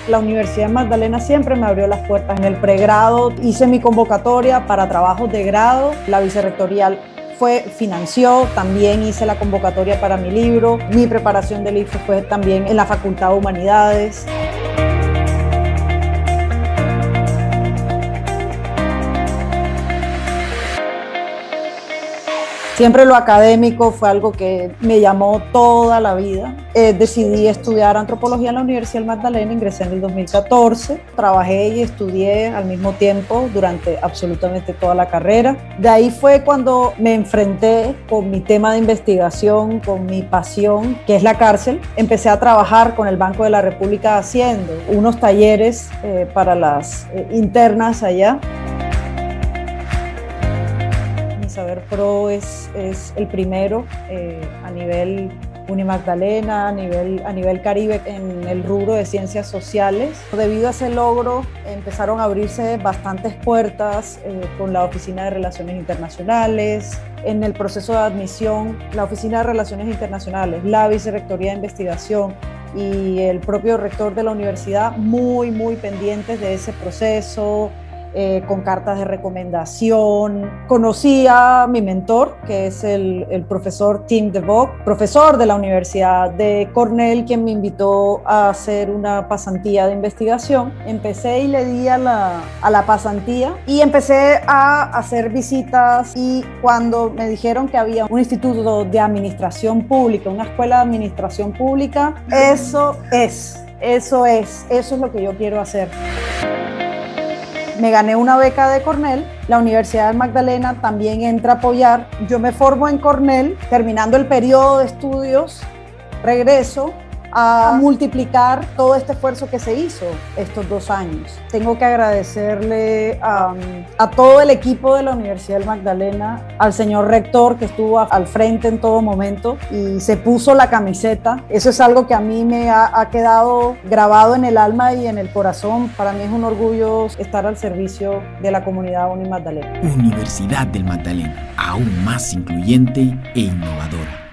La Universidad Magdalena siempre me abrió las puertas. En el pregrado hice mi convocatoria para trabajos de grado. La vicerrectorial financió, también hice la convocatoria para mi libro. Mi preparación del IFE fue también en la Facultad de Humanidades. Siempre lo académico fue algo que me llamó toda la vida. Decidí estudiar antropología en la Universidad Magdalena, ingresé en el 2014. Trabajé y estudié al mismo tiempo durante absolutamente toda la carrera. De ahí fue cuando me enfrenté con mi tema de investigación, con mi pasión, que es la cárcel. Empecé a trabajar con el Banco de la República haciendo unos talleres para las internas allá. Saber Pro es el primero a nivel Unimagdalena, a nivel Caribe en el rubro de ciencias sociales. Debido a ese logro empezaron a abrirse bastantes puertas con la Oficina de Relaciones Internacionales. En el proceso de admisión, la Oficina de Relaciones Internacionales, la Vicerrectoría de Investigación y el propio rector de la universidad muy pendientes de ese proceso. Con cartas de recomendación. Conocí a mi mentor, que es el profesor Tim DeVoe, profesor de la Universidad de Cornell, quien me invitó a hacer una pasantía de investigación. Empecé y le di a la pasantía y empecé a hacer visitas, y cuando me dijeron que había un instituto de administración pública, una escuela de administración pública, eso es lo que yo quiero hacer. Me gané una beca de Cornell, la Universidad de Magdalena también entra a apoyar. Yo me formo en Cornell, terminando el periodo de estudios, regreso a multiplicar todo este esfuerzo que se hizo estos 2 años. Tengo que agradecerle a todo el equipo de la Universidad de Magdalena, al señor rector que estuvo al frente en todo momento y se puso la camiseta. Eso es algo que a mí me ha quedado grabado en el alma y en el corazón. Para mí es un orgullo estar al servicio de la comunidad Unimagdalena. Universidad del Magdalena, aún más incluyente e innovadora.